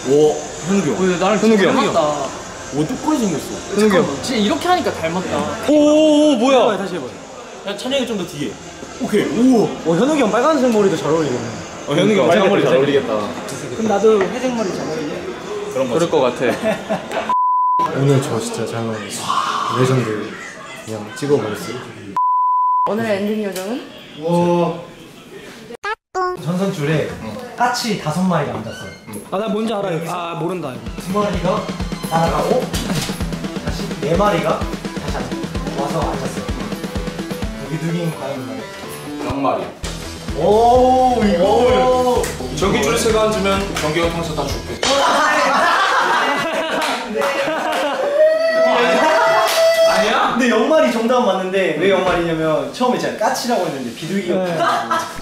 오, 현욱이 형. 나랑 현욱이 형. 닮았다. 오, 똑같이 생겼어. 현욱이 형. 진짜 이렇게 하니까 닮았다. 오, 뭐야? 다시 해봐. 야, 찬영이 좀 더 뒤에. 오케이. 오. 현욱이 형 빨간색 머리도 잘 어울리겠네. 현욱이 형 빨간 머리 잘 어울리겠다. 그럼 나도 회색 머리 잘 어울려. 그럴 것 같아. 오늘 저 진짜 잘 나왔어. 레전드 그냥 찍어버렸어요. 오늘의 엔딩 요정은? 전선줄에 까치 5마리가 앉았어요. 아, 나 뭔지 알아. 아, 모른다. 이거. 2마리가 날아가고 다시 4마리가 다시 와서 앉았어요. 비둘기는 과연 몇 마리? 0마리. 오, 이거. 전기줄에 새가 앉으면 전기가 통해서 다 죽게. 아니야? 근데 0마리 정답은 맞는데 왜 0마리냐면 처음에 제가 까치라고 했는데 비둘기였거든요.